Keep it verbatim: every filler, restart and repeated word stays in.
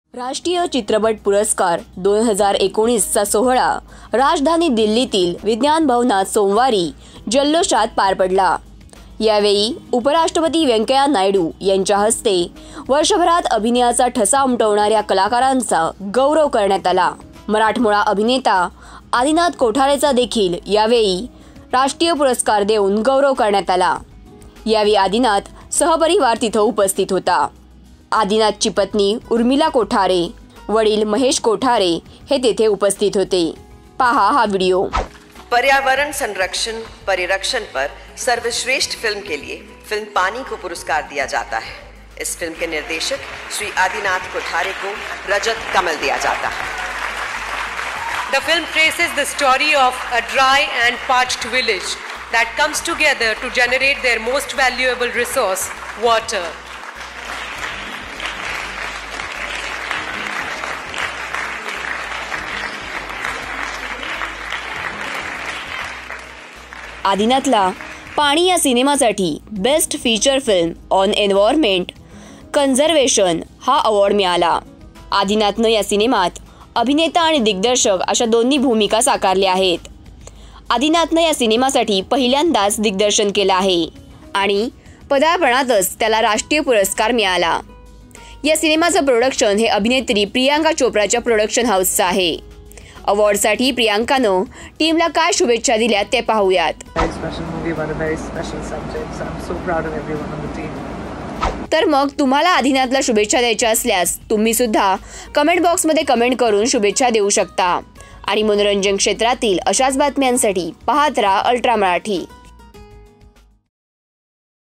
राष्ट्रीय चित्रपट पुरस्कार दोन हजार एकोणीसचा सोहळा राजधानी दिल्लीतील विज्ञान भवनात सोमवारी जल्लोषात पार पडला। यावेळी उपराष्ट्रपती व्यंकय्या नायडू यांच्या हस्ते वर्षभरात अभिनयाचा ठसा उमटवणाऱ्या कलाकारांचा गौरव करण्यात आला। मराठमोळा अभिनेता आदिनाथ कोठारेचा देखील यावेळी राष्ट्रीय पुरस्कार देऊन गौरव करण्यात आला। यावेळी आदिनाथ सहपरिवार तिथे उपस्थित होता। आदिनाथची पत्नी उर्मिला कोठारे, वडील महेश कोठारे हे तेथे उपस्थित होते। पहा हा वीडियो। पर्यावरण संरक्षण परिरक्षण पर सर्वश्रेष्ठ फिल्म के लिए फिल्म पानी को पुरस्कार दिया जाता है। इस फिल्म के निर्देशक श्री आदिनाथ कोठारे को रजत कमल दिया जाता है। The film traces the story of a dry and parched village that comes together to generate their most valuable resource, water. आदिनाथला पाणी या सिनेमासाठी best feature film on environment conservation हा अवॉर्ड मिळाला। आदिनाथनं या सिनेमात अभिनेता आणि दिग्दर्शक अशा दोन्ही भूमिका साकारल्या आहेत। आदिनाथनं या सिनेमासाठी पहिल्यांदाच दिग्दर्शन केलं आहे आणि पदार्पणातच त्याला राष्ट्रीय पुरस्कार मिळाला। या सिनेमाचं प्रोडक्शन हे अभिनेत्री प्रियांका चोप्राच्या प्रोडक्शन हाऊसचं आहे। अवॉर्डसाठी प्रियांकानं टीमला काय शुभेच्छा दिल्या ते पाहूयात। तर मग तुम्हाला आदिनाथला शुभेच्छा द्यायच्या असल्यास तुम्ही सुद्धा कमेंट बॉक्समध्ये कमेंट करून शुभेच्छा देऊ शकता। आणि मनोरंजन क्षेत्रातील अशाच बातम्यांसाठी पाहत राहा अल्ट्रा मराठी।